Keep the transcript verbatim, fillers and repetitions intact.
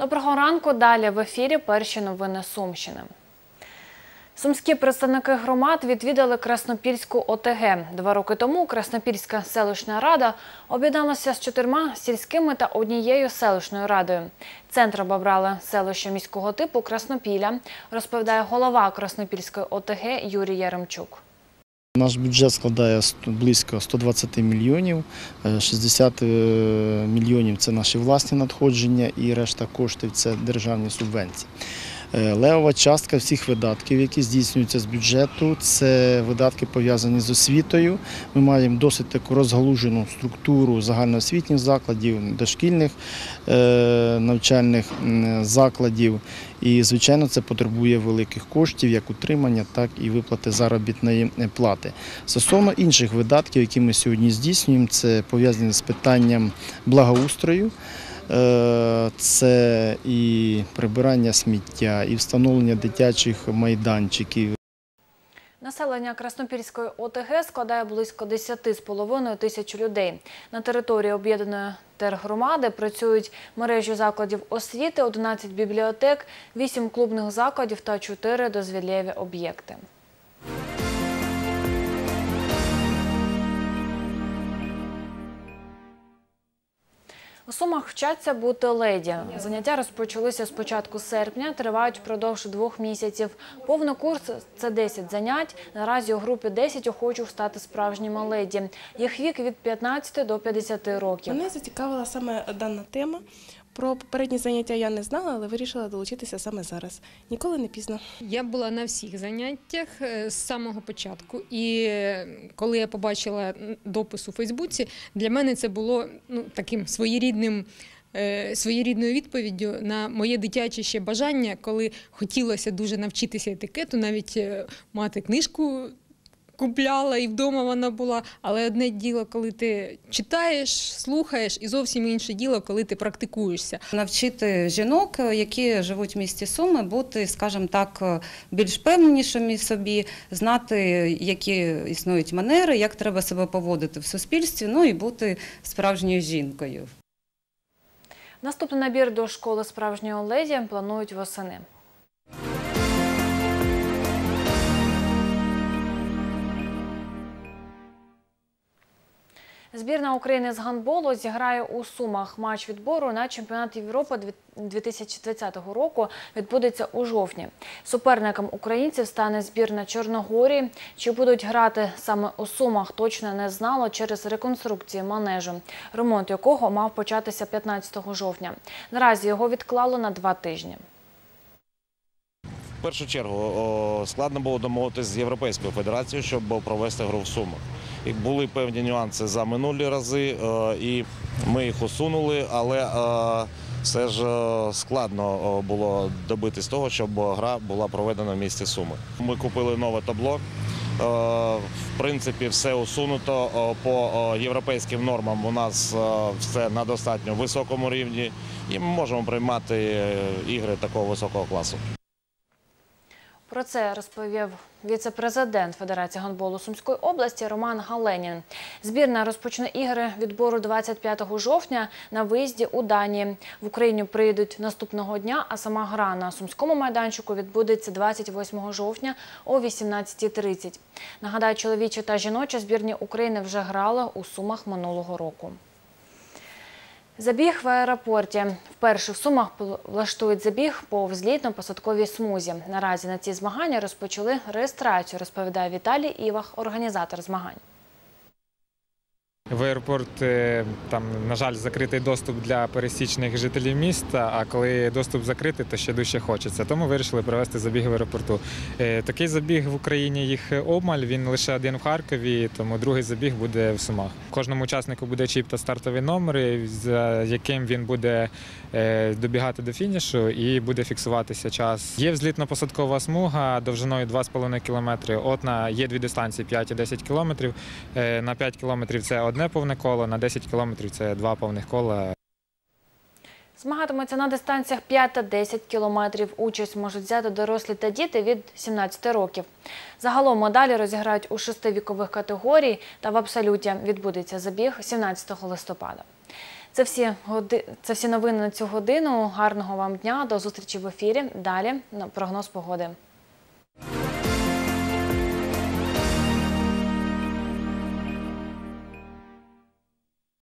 Доброго ранку. Далі в ефірі перші новини Сумщини. Сумські представники громад відвідали Краснопільську О Те Ге. Два роки тому Краснопільська селищна рада об'єдналася з чотирма сільськими та однією селищною радою. Центром обрали селище міського типу Краснопілля, розповідає голова Краснопільської О Те Ге Юрій Яремчук. Наш бюджет складає близько ста двадцяти мільйонів, шістдесят мільйонів – це наші власні надходження і решта коштів – це державні субвенції. Левова частка всіх видатків, які здійснюються з бюджету, це видатки пов'язані з освітою. Ми маємо досить таку розгалужену структуру загальноосвітніх закладів, дошкільних навчальних закладів. І, звичайно, це потребує великих коштів, як утримання, так і виплати заробітної плати. Стосовно інших видатків, які ми сьогодні здійснюємо, це пов'язані з питанням благоустрою. Це і прибирання сміття, і встановлення дитячих майданчиків. Населення Краснопільської О Те Ге складає близько десяти з половиною тисяч людей. На території об'єднаної тергромади працюють мережі закладів освіти, одинадцять бібліотек, вісім клубних закладів та чотири дозвіллєві об'єкти. У Сумах вчаться бути леді. Заняття розпочалися з початку серпня, тривають впродовж двох місяців. Повний курс – це десять занять. Наразі у групі десять охочих стати справжніми леді. Їх вік від п'ятнадцяти до п'ятдесяти років. Мене зацікавила саме дана тема. Про попередні заняття я не знала, але вирішила долучитися саме зараз. Ніколи не пізно. Я була на всіх заняттях з самого початку. І коли я побачила допис у Фейсбуці, для мене це було ну, таким своєрідним, своєрідною відповіддю на моє дитяче ще бажання, коли хотілося дуже навчитися етикету, навіть мати книжку купляла і вдома вона була, але одне діло, коли ти читаєш, слухаєш, і зовсім інше діло, коли ти практикуєшся. Навчити жінок, які живуть в місті Суми, бути, скажімо так, більш певнішими в собі, знати, які існують манери, як треба себе поводити в суспільстві, ну і бути справжньою жінкою. Наступний набір до школи справжньої леді планують восени. Збірна України з гандболу зіграє у Сумах. Матч відбору на чемпіонат Європи дві тисячі двадцятого року відбудеться у жовтні. Суперником українців стане збірна Чорногорії. Чи будуть грати саме у Сумах, точно не знало через реконструкцію манежу, ремонт якого мав початися п'ятнадцятого жовтня. Наразі його відклало на два тижні. В першу чергу складно було домовитися з Європейською федерацією, щоб провести гру в Сумах. І були певні нюанси за минулі рази, і ми їх усунули, але все ж складно було добитись того, щоб гра була проведена в місті Суми. Ми купили нове табло, в принципі все усунуто, по європейським нормам у нас все на достатньо високому рівні і ми можемо приймати ігри такого високого класу. Про це розповів віце-президент Федерації гандболу Сумської області Роман Галенін. Збірна розпочне ігри відбору двадцять п'ятого жовтня на виїзді у Данії. В Україну приїдуть наступного дня, а сама гра на Сумському майданчику відбудеться двадцять восьмого жовтня о вісімнадцятій тридцять. Нагадаю, чоловічі та жіночі збірні України вже грали у Сумах минулого року. Забіг в аеропорті. Вперше в Сумах влаштують забіг по взлітно-посадковій смузі. Наразі на ці змагання розпочали реєстрацію, розповідає Віталій Івах, організатор змагань. В аеропорт, там, на жаль, закритий доступ для пересічних жителів міста, а коли доступ закритий, то ще дужче хочеться. Тому вирішили провести забіг в аеропорту. Такий забіг в Україні їх обмаль, він лише один в Харкові, тому другий забіг буде в Сумах. Кожному учаснику буде чіп та стартовий номер, за яким він буде добігати до фінішу і буде фіксуватися час. Є взлітно-посадкова смуга довжиною два з половиною кілометри. От на є дві дистанції п'ять і десять кілометрів. На п'ять кілометрів це одне повне коло, на десять кілометрів це два повних кола. Змагатимуться на дистанціях п'ять та десять кілометрів. Участь можуть взяти дорослі та діти від сімнадцяти років. Загалом медалі розіграють у шести вікових категорій та в абсолюті. Відбудеться забіг сімнадцятого листопада. Це всі, годи... Це всі новини на цю годину. Гарного вам дня, до зустрічі в ефірі. Далі прогноз погоди.